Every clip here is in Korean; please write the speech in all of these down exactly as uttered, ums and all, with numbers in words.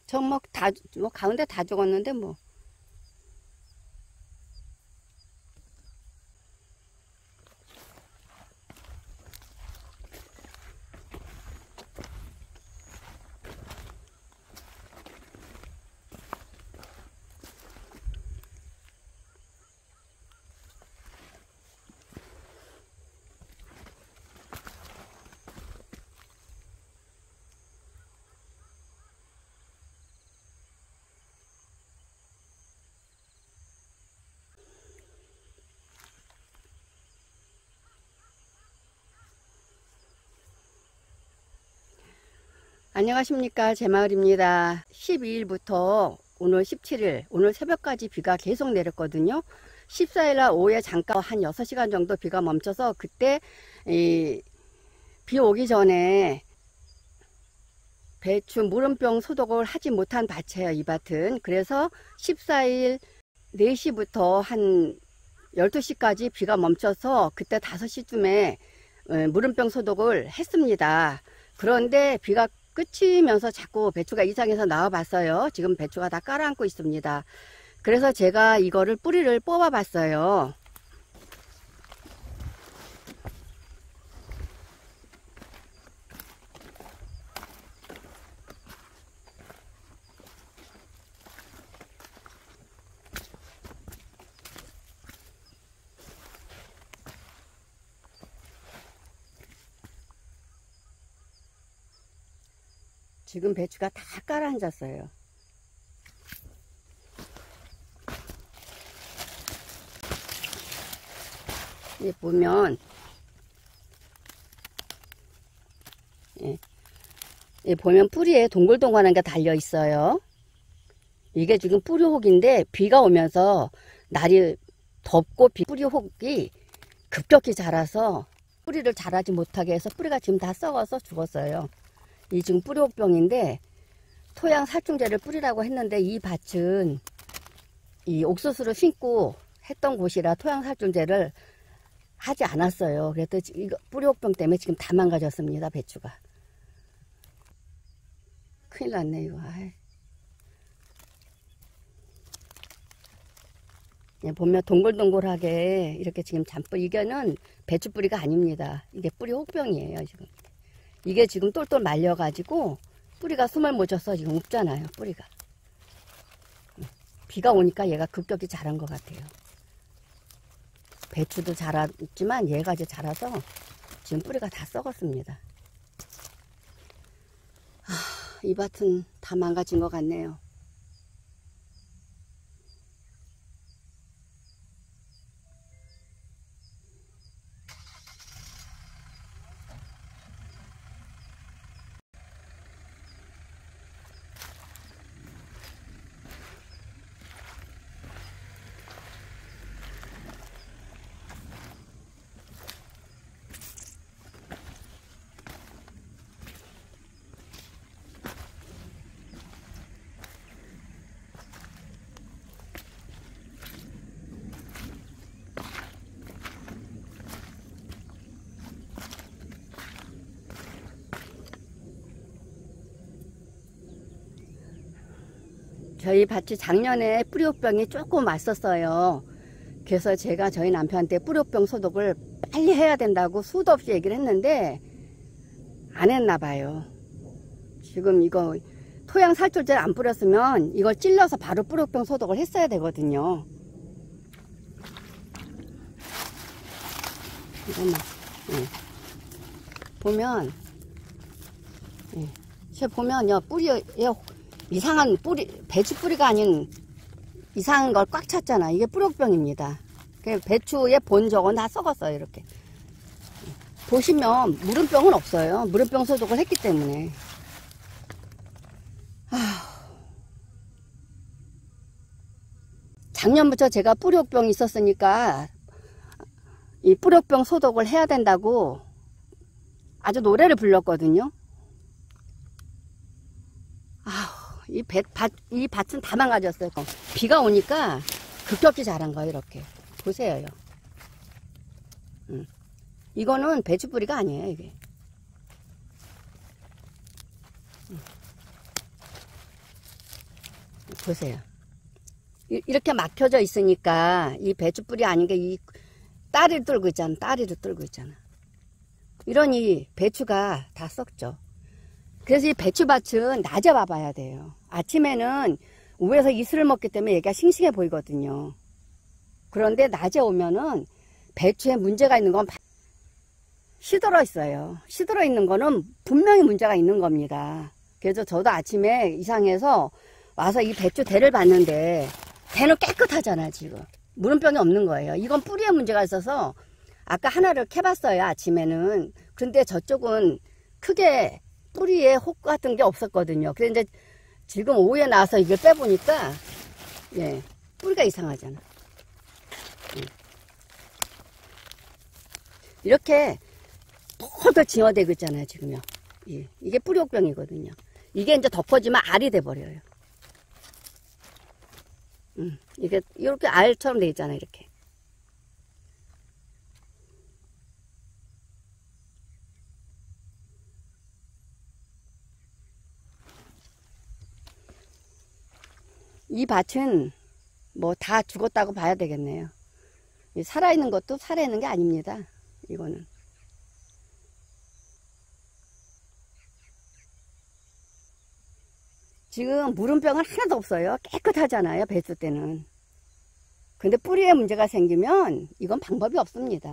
저 뭐 다, 뭐 가운데 다 죽었는데 뭐. 안녕하십니까, 제마을입니다. 십이 일부터 오늘 십칠 일, 오늘 새벽까지 비가 계속 내렸거든요. 십사 일날 오후에 잠깐 한 여섯 시간 정도 비가 멈춰서 그때 이, 비 오기 전에 배추 무름병 소독을 하지 못한 밭이에요, 이 밭은. 그래서 십사 일 네 시부터 한 열두 시까지 비가 멈춰서 그때 다섯 시쯤에 무름병 소독을 했습니다. 그런데 비가 끝이면서 자꾸 배추가 이상해서 나와 봤어요. 지금 배추가 다 깔아앉고 있습니다. 그래서 제가 이거를 뿌리를 뽑아 봤어요. 지금 배추가 다 깔아앉았어요. 이 보면 예, 예, 보면 뿌리에 동글동글한 게 달려 있어요. 이게 지금 뿌리 혹인데 비가 오면서 날이 덥고 뿌리 혹이 급격히 자라서 뿌리를 자라지 못하게 해서 뿌리가 지금 다 썩어서 죽었어요. 이 지금 뿌리 혹병인데 토양 살충제를 뿌리라고 했는데 이 밭은 이 옥수수를 심고 했던 곳이라 토양 살충제를 하지 않았어요. 그래서 이거 뿌리 혹병 때문에 지금 다 망가졌습니다, 배추가. 큰일 났네, 이거. 예, 보면 동글동글하게 이렇게 지금 잔뿌리, 이게는 배추 뿌리가 아닙니다. 이게 뿌리 혹병이에요, 지금. 이게 지금 똘똘 말려가지고 뿌리가 숨을 못 쉬어서 지금 없잖아요, 뿌리가. 비가 오니까 얘가 급격히 자란 것 같아요. 배추도 자랐지만 얘가 이제 자라서 지금 뿌리가 다 썩었습니다. 아, 이 밭은 다 망가진 것 같네요. 저희 밭이 작년에 뿌리혹병이 조금 왔었어요. 그래서 제가 저희 남편한테 뿌리혹병 소독을 빨리 해야 된다고 수도 없이 얘기를 했는데 안 했나 봐요. 지금 이거 토양 살충제를 안 뿌렸으면 이걸 찔러서 바로 뿌리혹병 소독을 했어야 되거든요. 이것만 예. 보면 예. 제 보면요, 뿌리에 이상한 뿌리, 배추 뿌리가 아닌 이상한 걸 꽉 찼잖아. 이게 뿌리혹병입니다. 배추의 본 저건 다 썩었어요, 이렇게. 보시면 무름병은 없어요. 무름병 소독을 했기 때문에. 아휴. 작년부터 제가 뿌리혹병이 있었으니까 이 뿌리혹병 소독을 해야 된다고 아주 노래를 불렀거든요. 아휴. 이 밭, 밭, 이 밭은 다 망가졌어요. 비가 오니까 급격히 자란 거예요, 이렇게. 보세요. 음. 이거는 배추 뿌리가 아니에요, 이게. 음. 보세요. 이, 이렇게 막혀져 있으니까 이 배추 뿌리 아닌 게 이 따리를 뚫고 있잖아. 따리를 뚫고 있잖아. 이러니 배추가 다 썩죠. 그래서 이 배추밭은 낮에 와봐야 돼요. 아침에는 위에서 이슬을 먹기 때문에 얘가 싱싱해 보이거든요. 그런데 낮에 오면은 배추에 문제가 있는 건 시들어 있어요. 시들어 있는 거는 분명히 문제가 있는 겁니다. 그래서 저도 아침에 이상해서 와서 이 배추 대를 봤는데 대는 깨끗하잖아. 지금 물음병이 없는 거예요. 이건 뿌리에 문제가 있어서 아까 하나를 캐봤어요. 아침에는. 근데 저쪽은 크게 뿌리에 혹 같은 게 없었거든요. 그런데 이제 지금 오후에 나와서 이걸 빼보니까 예, 뿌리가 이상하잖아. 예. 이렇게 폴더 징어대고 있잖아요. 지금요. 예, 이게 뿌리혹병이거든요. 이게 이제 덮어지면 알이 돼버려요. 음, 이게 이렇게 알처럼 돼 있잖아요. 이렇게. 이 밭은 뭐 다 죽었다고 봐야 되겠네요. 살아있는 것도 살아있는 게 아닙니다. 이거는. 지금 물음병은 하나도 없어요. 깨끗하잖아요. 배수 때는. 근데 뿌리에 문제가 생기면 이건 방법이 없습니다.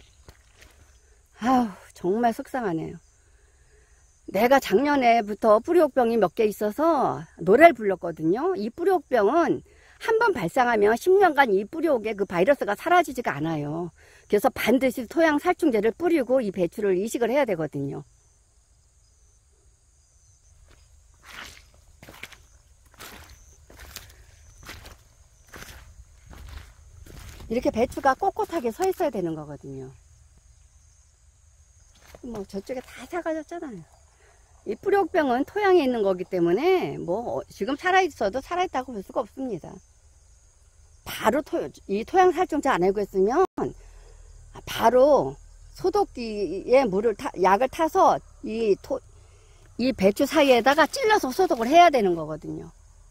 아우 정말 속상하네요. 내가 작년에부터 뿌리혹병이 몇 개 있어서 노래를 불렀거든요. 이 뿌리혹병은 한번 발생하면 십 년간 이 뿌리혹의 그 바이러스가 사라지지가 않아요. 그래서 반드시 토양 살충제를 뿌리고 이 배추를 이식을 해야 되거든요. 이렇게 배추가 꼿꼿하게 서 있어야 되는 거거든요. 뭐 저쪽에 다 사가졌잖아요. 이 뿌리혹병은 토양에 있는 거기 때문에 뭐 지금 살아있어도 살아있다고 볼 수가 없습니다. 바로 토, 이 토양 살충제 안 하고 있으면 바로 소독기에 물을 타, 약을 타서 이, 토, 이 배추 사이에다가 찔러서 소독을 해야 되는 거거든요.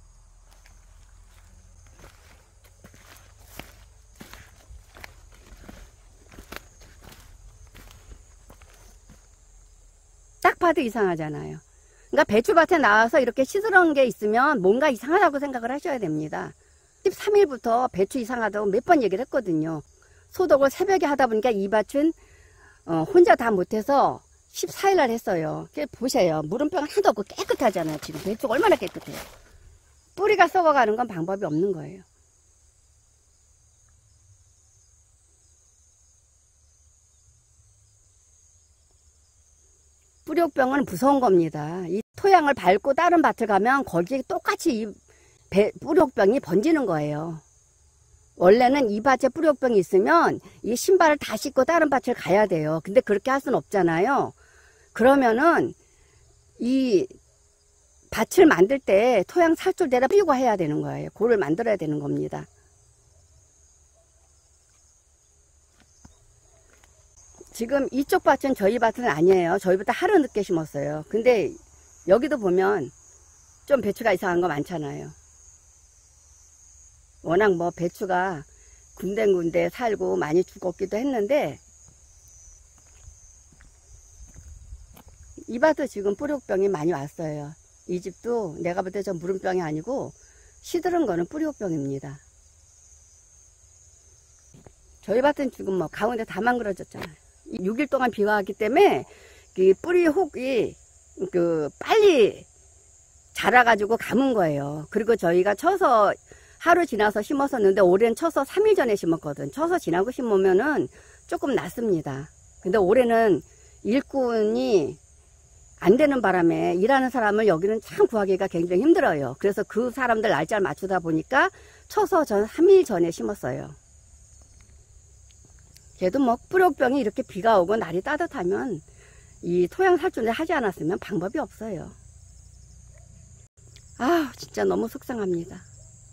딱 봐도 이상하잖아요. 그러니까 배추밭에 나와서 이렇게 시들은 게 있으면 뭔가 이상하다고 생각을 하셔야 됩니다. 십삼 일부터 배추 이상하다고 몇 번 얘기를 했거든요. 소독을 새벽에 하다 보니까 이 밭은 어, 혼자 다 못해서 십사 일 날 했어요. 보세요. 물음병 하나도 없고 깨끗하잖아요. 지금 배추가 얼마나 깨끗해요. 뿌리가 썩어가는 건 방법이 없는 거예요. 뿌리혹병은 무서운 겁니다. 이 토양을 밟고 다른 밭을 가면 거기에 똑같이 이 배, 뿌리혹병이 번지는 거예요. 원래는 이 밭에 뿌리혹병이 있으면 이 신발을 다 씻고 다른 밭을 가야 돼요. 근데 그렇게 할 수는 없잖아요. 그러면은 이 밭을 만들 때 토양 살충제를 뿌리고 해야 되는 거예요. 그걸 만들어야 되는 겁니다. 지금 이쪽 밭은 저희 밭은 아니에요. 저희보다 하루 늦게 심었어요. 근데 여기도 보면 좀 배추가 이상한 거 많잖아요. 워낙 뭐 배추가 군데군데 살고 많이 죽었기도 했는데 이 밭도 지금 뿌리혹병이 많이 왔어요. 이 집도 내가 볼 때 저 물음병이 아니고 시들은 거는 뿌리혹병입니다. 저희 밭은 지금 뭐 가운데 다 망그러졌잖아요. 육 일 동안 비가 왔기 때문에 이 뿌리 혹이 그 빨리 자라가지고 감은 거예요. 그리고 저희가 쳐서 하루 지나서 심었었는데 올해는 쳐서 삼 일 전에 심었거든. 쳐서 지나고 심으면은 조금 낫습니다. 근데 올해는 일꾼이 안 되는 바람에 일하는 사람을 여기는 참 구하기가 굉장히 힘들어요. 그래서 그 사람들 날짜를 맞추다 보니까 쳐서 전 삼 일 전에 심었어요. 그래도 뭐 뿌리혹병이 이렇게 비가 오고 날이 따뜻하면 이 토양 살충제 하지 않았으면 방법이 없어요. 아 진짜 너무 속상합니다.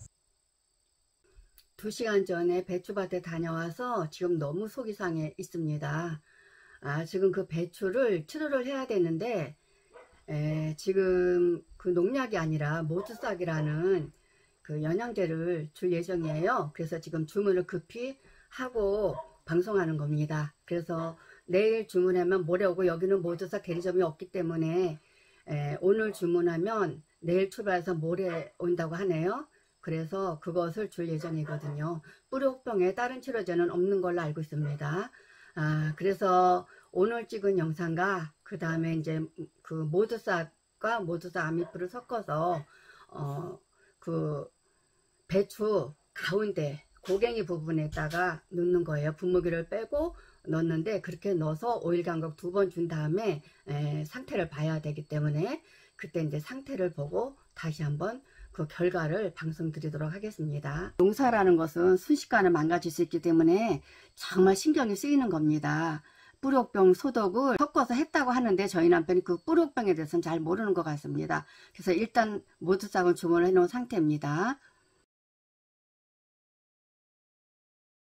두 시간 전에 배추밭에 다녀와서 지금 너무 속이 상해 있습니다. 아 지금 그 배추를 치료를 해야 되는데 에, 지금 그 농약이 아니라 모주싹이라는 그 영양제를 줄 예정이에요. 그래서 지금 주문을 급히 하고 방송하는 겁니다. 그래서 내일 주문하면 모레 오고, 여기는 모두사 대리점이 없기 때문에 에, 오늘 주문하면 내일 출발해서 모레 온다고 하네요. 그래서 그것을 줄 예정이거든요. 뿌리호병에 다른 치료제는 없는 걸로 알고 있습니다. 아, 그래서 오늘 찍은 영상과 그 다음에 이제 그 모두사과 모두사 아미프를 섞어서 어, 그 배추 가운데 고갱이 부분에다가 넣는 거예요. 분무기를 빼고 넣는데, 그렇게 넣어서 오일 간격 두 번 준 다음에 에, 상태를 봐야 되기 때문에 그때 이제 상태를 보고 다시 한번 그 결과를 방송드리도록 하겠습니다. 농사라는 것은 순식간에 망가질 수 있기 때문에 정말 신경이 쓰이는 겁니다. 뿌리호병 소독을 섞어서 했다고 하는데 저희 남편이 그 뿌리호병에 대해서는 잘 모르는 것 같습니다. 그래서 일단 모두싹을 주문을 해 놓은 상태입니다.